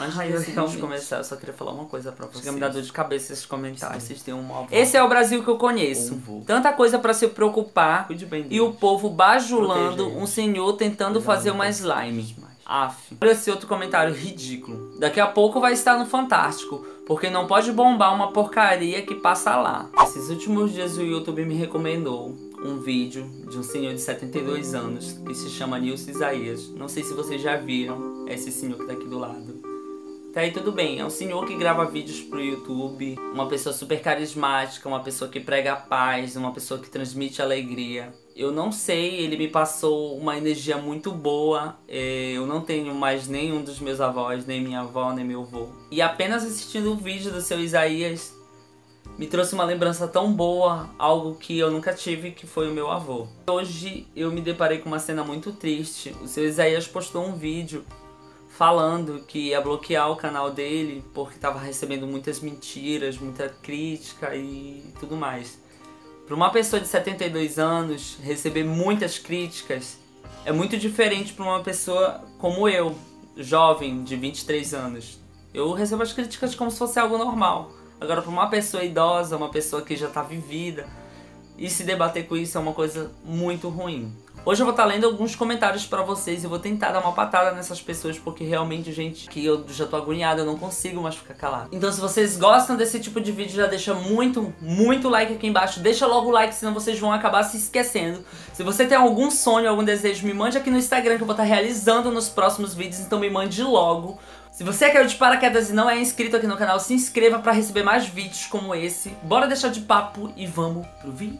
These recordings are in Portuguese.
Antes Ai, desse vídeo realmente. começar, eu só queria falar uma coisa pra vocês. Chega a me dar dor de cabeça esses Se comentários. vocês têm uma avó, Esse é o Brasil que eu conheço. um vô. Tanta coisa pra se preocupar cuide bem e o deles. povo bajulando Proteja um eles. senhor tentando Coisa fazer linda. uma slime. Aff. Olha esse outro comentário ridículo. Daqui a pouco vai estar no Fantástico, porque não pode bombar uma porcaria que passa lá. Esses últimos dias o YouTube me recomendou um vídeo de um senhor de 72 anos que se chama Nilson Isaías. Não sei se vocês já viram, é esse senhor que tá aqui do lado. Tá aí, tudo bem, é um senhor que grava vídeos pro YouTube, uma pessoa super carismática, uma pessoa que prega a paz, uma pessoa que transmite alegria. Eu não sei, ele me passou uma energia muito boa, eu não tenho mais nenhum dos meus avós, nem minha avó, nem meu avô. E apenas assistindo o vídeo do seu Isaías, me trouxe uma lembrança tão boa, algo que eu nunca tive, que foi o meu avô. Hoje eu me deparei com uma cena muito triste. O seu Isaías postou um vídeo falando que ia bloquear o canal dele porque estava recebendo muitas mentiras, muita crítica e tudo mais. Para uma pessoa de 72 anos receber muitas críticas é muito diferente para uma pessoa como eu, jovem, de 23 anos. Eu recebo as críticas como se fosse algo normal. Agora, para uma pessoa idosa, uma pessoa que já está vivida, e se debater com isso é uma coisa muito ruim. Hoje eu vou estar lendo alguns comentários pra vocês e vou tentar dar uma patada nessas pessoas, porque realmente, gente, que eu já tô agoniado, eu não consigo mais ficar calado. Então se vocês gostam desse tipo de vídeo, já deixa muito like aqui embaixo. Deixa logo o like, senão vocês vão acabar se esquecendo. Se você tem algum sonho, algum desejo, me mande aqui no Instagram que eu vou estar realizando nos próximos vídeos, então me mande logo. Se você caiu de paraquedas e não é inscrito aqui no canal, se inscreva pra receber mais vídeos como esse. Bora deixar de papo e vamos pro vídeo.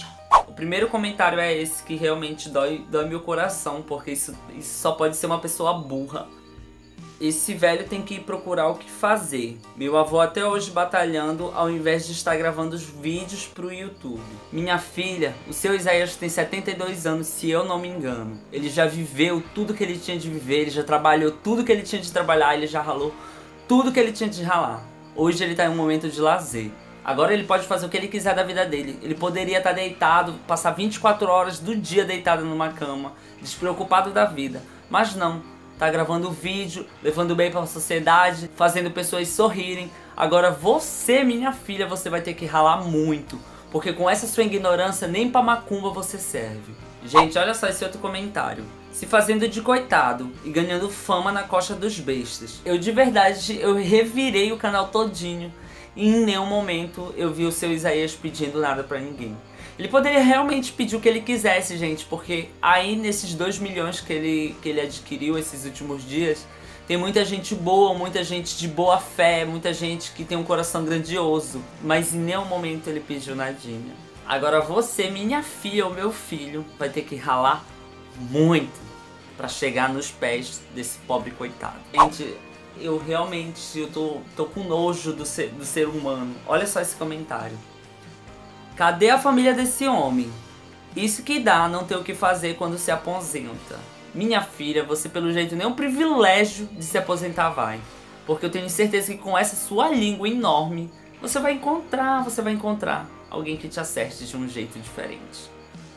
O primeiro comentário é esse que realmente dói meu coração, porque isso só pode ser uma pessoa burra. Esse velho tem que ir procurar o que fazer. Meu avô até hoje batalhando ao invés de estar gravando os vídeos pro YouTube. Minha filha, o seu Isaías tem 72 anos, se eu não me engano. Ele já viveu tudo que ele tinha de viver, ele já trabalhou tudo que ele tinha de trabalhar, ele já ralou tudo que ele tinha de ralar. Hoje ele tá em um momento de lazer. Agora ele pode fazer o que ele quiser da vida dele. Ele poderia estar deitado, passar 24 horas do dia deitado numa cama, despreocupado da vida. Mas não, tá gravando vídeo, levando bem pra sociedade, fazendo pessoas sorrirem. Agora você, minha filha, você vai ter que ralar muito, porque com essa sua ignorância nem pra macumba você serve. Gente, olha só esse outro comentário. Se fazendo de coitado e ganhando fama na costa dos bestas. Eu de verdade, eu revirei o canal todinho. E em nenhum momento eu vi o seu Isaías pedindo nada pra ninguém. Ele poderia realmente pedir o que ele quisesse, gente, porque aí nesses 2 milhões que ele adquiriu esses últimos dias, tem muita gente boa, muita gente de boa fé, muita gente que tem um coração grandioso, mas em nenhum momento ele pediu nadinha. Agora você, minha filha ou meu filho, vai ter que ralar muito pra chegar nos pés desse pobre coitado. Gente, eu realmente tô com nojo do ser humano. Olha só esse comentário. Cadê a família desse homem? Isso que dá não ter o que fazer quando se aposenta. Minha filha, você pelo jeito nem o privilégio de se aposentar vai. Porque eu tenho certeza que com essa sua língua enorme, você vai encontrar alguém que te acerte de um jeito diferente.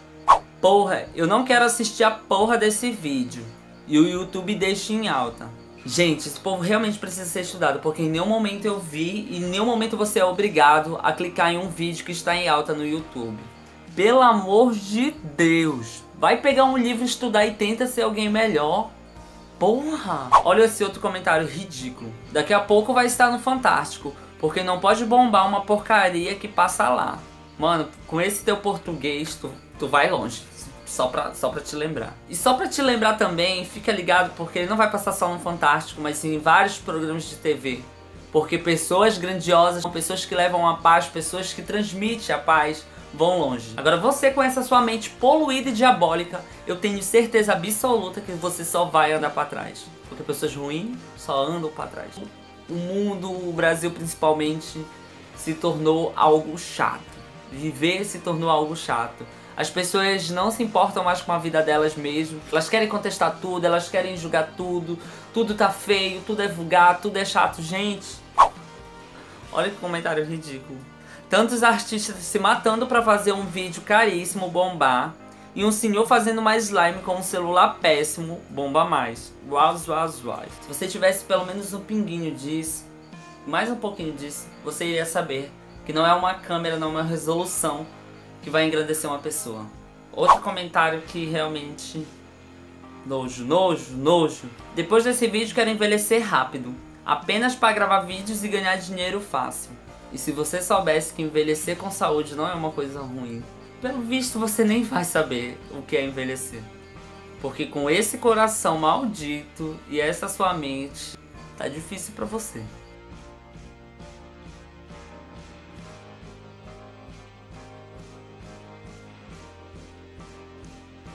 Porra, eu não quero assistir a porra desse vídeo. E o YouTube deixa em alta. Gente, esse povo realmente precisa ser estudado, porque em nenhum momento eu vi e em nenhum momento você é obrigado a clicar em um vídeo que está em alta no YouTube. Pelo amor de Deus, vai pegar um livro, estudar e tenta ser alguém melhor. Porra! Olha esse outro comentário ridículo. Daqui a pouco vai estar no Fantástico, porque não pode bombar uma porcaria que passa lá. Mano, com esse teu português, tu vai longe. Só pra te lembrar. E só pra te lembrar também, fica ligado, porque ele não vai passar só no Fantástico, mas sim em vários programas de TV. Porque pessoas grandiosas, pessoas que levam a paz, pessoas que transmitem a paz, vão longe. Agora você com essa sua mente poluída e diabólica, eu tenho certeza absoluta que você só vai andar pra trás. Porque pessoas ruins só andam pra trás. O mundo, o Brasil principalmente, se tornou algo chato. Viver se tornou algo chato. As pessoas não se importam mais com a vida delas mesmo. Elas querem contestar tudo, elas querem julgar tudo. Tudo tá feio, tudo é vulgar, tudo é chato. Gente, olha que comentário ridículo. Tantos artistas se matando pra fazer um vídeo caríssimo bombar. E um senhor fazendo uma slime com um celular péssimo bomba mais. Uau. Se você tivesse pelo menos um pinguinho disso, mais um pouquinho disso, você iria saber que não é uma câmera, não é uma resolução que vai engrandecer uma pessoa. Outro comentário que realmente... Nojo. Depois desse vídeo quero envelhecer rápido, apenas para gravar vídeos e ganhar dinheiro fácil. E se você soubesse que envelhecer com saúde não é uma coisa ruim, pelo visto você nem vai saber o que é envelhecer. Porque com esse coração maldito e essa sua mente, tá difícil pra você.